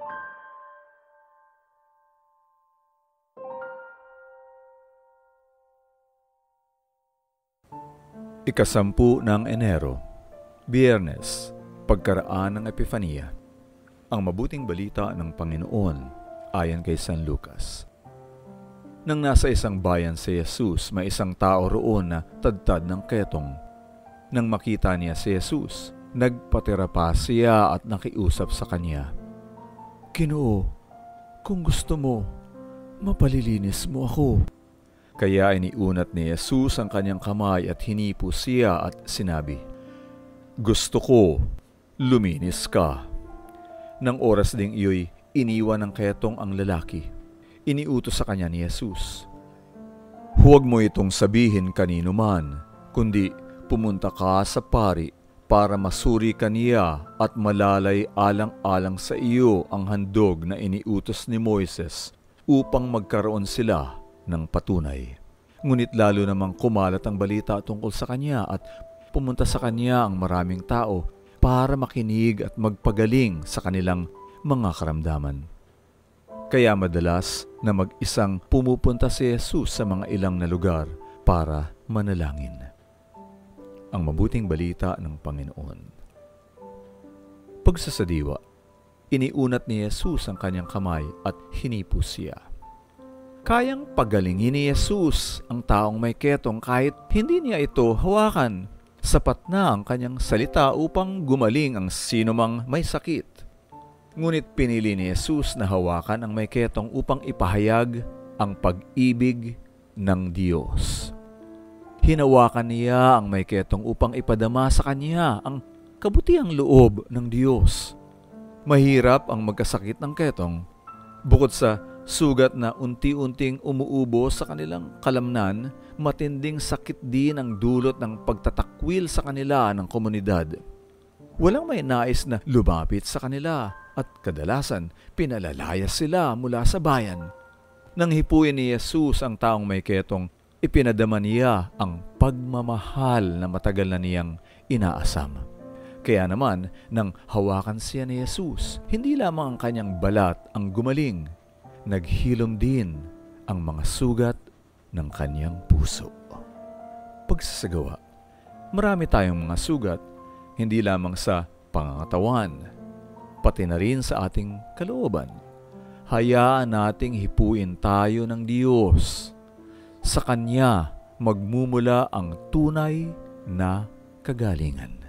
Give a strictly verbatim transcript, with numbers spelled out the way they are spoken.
Ikasampu ng Enero, Biyernes, pagkaraan ng Epifania. Ang mabuting balita ng Panginoon ayon kay San Lucas. Nang nasa isang bayan si Jesus, may isang tao roon na tadtad ng ketong. Nang makita niya si Jesus, nagpatira pa siya at nakiusap sa kanya. "Ginoo, kung gusto mo, mapalilinis mo ako." Kaya iniunat ni Jesus ang kanyang kamay at hinipo siya at sinabi, "Gusto ko, luminis ka." Nang oras ding iyo'y iniwan ng ketong ang lalaki. Iniutos sa kanya ni Jesus, "Huwag mo itong sabihin kanino man, kundi pumunta ka sa pari para masuri ka niya at malalay alang-alang sa iyo ang handog na iniutos ni Moises upang magkaroon sila ng patunay." Ngunit lalo namang kumalat ang balita tungkol sa kanya at pumunta sa kanya ang maraming tao para makinig at magpagaling sa kanilang mga karamdaman. Kaya madalas na mag-isang pumupunta si Jesus sa mga ilang na lugar para manalangin. Ang mabuting balita ng Panginoon. Pagsasadiwa, iniunat ni Jesus ang kanyang kamay at hinipo siya. Kayang pagalingin ni Jesus ang taong may ketong kahit hindi niya ito hawakan. Sapat na ang kanyang salita upang gumaling ang sinumang may sakit. Ngunit pinili ni Jesus na hawakan ang may ketong upang ipahayag ang pag-ibig ng Diyos. Hinawakan niya ang may ketong upang ipadama sa kanya ang kabutiang loob ng Diyos. Mahirap ang magkasakit ng ketong. Bukod sa sugat na unti-unting umuubo sa kanilang kalamnan, matinding sakit din ang dulot ng pagtatakwil sa kanila ng komunidad. Walang may nais na lumapit sa kanila at kadalasan pinalalayas sila mula sa bayan. Nang hipuin ni Jesus ang taong may ketong, ipinadama niya ang pagmamahal na matagal na niyang inaasam. Kaya naman, nang hawakan siya ni Jesus, hindi lamang ang kanyang balat ang gumaling, naghilom din ang mga sugat ng kanyang puso. Pagsasagawa, marami tayong mga sugat, hindi lamang sa pangangatawan, pati na rin sa ating kalooban. Hayaan nating hipuin tayo ng Diyos. Sa Kanya magmumula ang tunay na kagalingan.